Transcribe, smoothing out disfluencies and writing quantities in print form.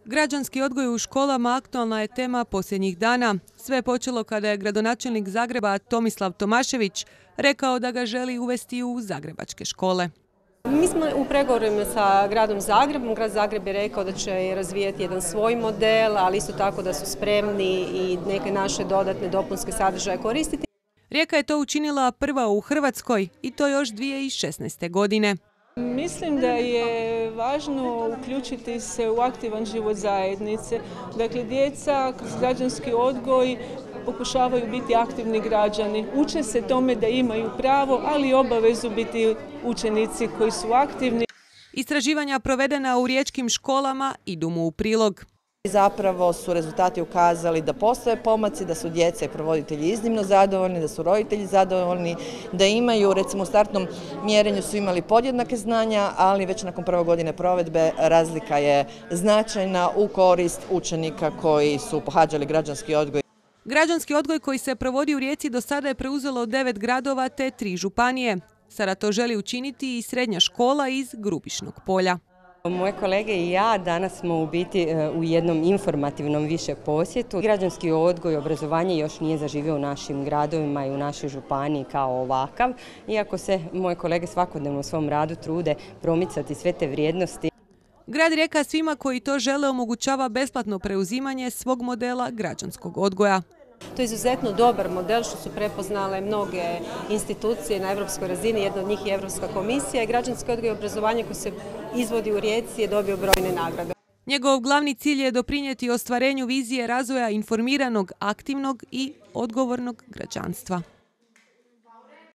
Građanski odgoj u školama aktualna je tema posljednjih dana. Sve je počelo kada je gradonačelnik Zagreba Tomislav Tomašević rekao da ga želi uvesti u zagrebačke škole. Mi smo u pregovorima sa gradom Zagrebom. Grad Zagreb je rekao da će razvijati jedan svoj model, ali isto tako da su spremni i neke naše dodatne dopunske sadržaje koristiti. Rijeka je to učinila prva u Hrvatskoj i to još 2016. godine. Mislim da je važno uključiti se u aktivan život zajednice. Dakle, djeca kroz građanski odgoj pokušavaju biti aktivni građani. Uče se tome da imaju pravo, ali i obavezu biti učenici koji su aktivni. Istraživanja provedena u riječkim školama idu mu u prilog. Zapravo su rezultati ukazali da postoje pomaci, da su djeca i provoditelji iznimno zadovoljni, da su roditelji zadovoljni, da imaju, recimo u startnom mjerenju su imali podjednake znanja, ali već nakon prve godine provedbe razlika je značajna u korist učenika koji su pohađali građanski odgoj. Građanski odgoj koji se provodi u Rijeci do sada je preuzelo 9 gradova te 3 županije. Sada to želi učiniti i srednja škola iz Grubišnog Polja. Moje kolege i ja danas smo u biti u jednom informativnom više posjetu. Građanski odgoj i obrazovanje još nije zaživio u našim gradovima i u našoj županiji kao ovakav, iako se moje kolege svakodnevno u svom radu trude promicati sve te vrijednosti. Grad Rijeka svima koji to žele omogućava besplatno preuzimanje svog modela građanskog odgoja. To je izuzetno dobar model što su prepoznale mnoge institucije na europskoj razini, jedna od njih je Europska komisija i građanski odgoj i obrazovanje koji se izvodi u Rijeci je dobio brojne nagrade. Njegov glavni cilj je doprinijeti ostvarenju vizije razvoja informiranog, aktivnog i odgovornog građanstva.